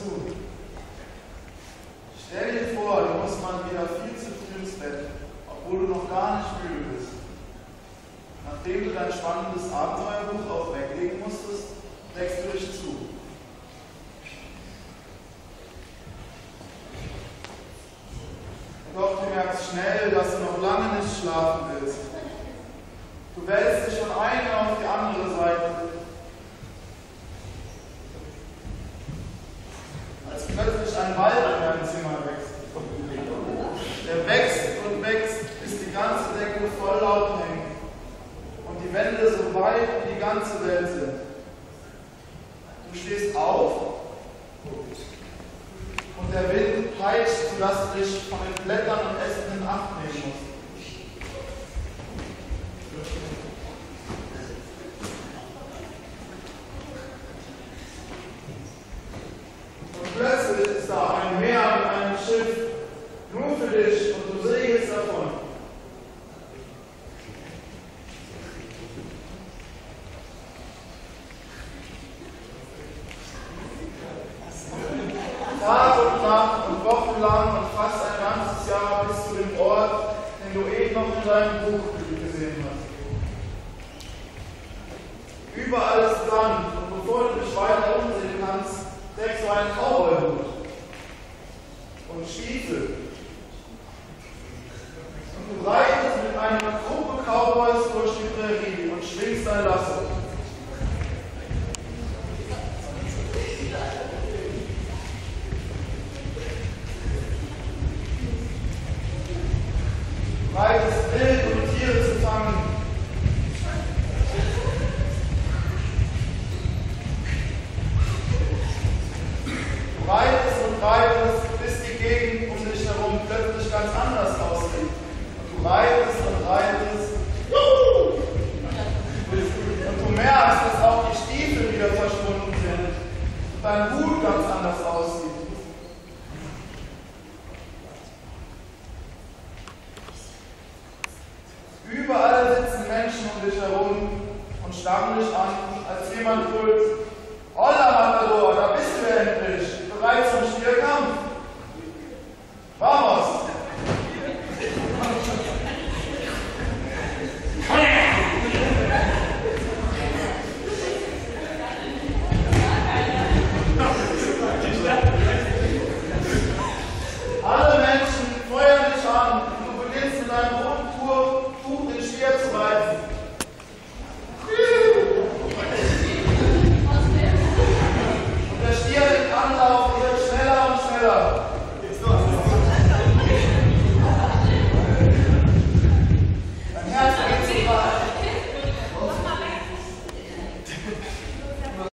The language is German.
zu. Stell dir vor, du musst mal wieder viel zu früh ins Bett, obwohl du noch gar nicht müde bist. Nachdem du dein spannendes Abenteuerbuch auch weglegen musstest, deckst du dich zu. Doch du merkst schnell, dass du noch lange nicht schlafen willst. Du wälzt dich von einer auf die andere Seite. Als plötzlich ein Wald in deinem Zimmer wächst. Der wächst und wächst, bis die ganze Decke voll Laub hängt und die Wände so weit wie die ganze Welt sind. Du stehst auf und der Wind peitscht, sodass du dich von den Blättern und Ästen in Acht nehmen musst. Und plötzlich ist da ein Meer mit einem Schiff, nur für dich, und du segelst davon. Tag und Nacht und wochenlang und fast ein ganzes Jahr bis zu dem Ort, den du eben noch in deinem Buch gesehen hast. Überall ist Sand, und bevor du dich weiter umsehen kannst, trägst du einen Cowboy-Hut und Stiefel. Und du reitest mit einer Gruppe Cowboys durch die Prärie und schwingst ein Lasso. Du reitest wild, um Tiere zu fangen. Du reitest und reitest, bis die Gegend um dich herum plötzlich ganz anders aussieht. Und du reitest und reitest. Und du merkst, dass auch die Stiefel wieder verschwunden sind und dein Hut ganz anders aussieht.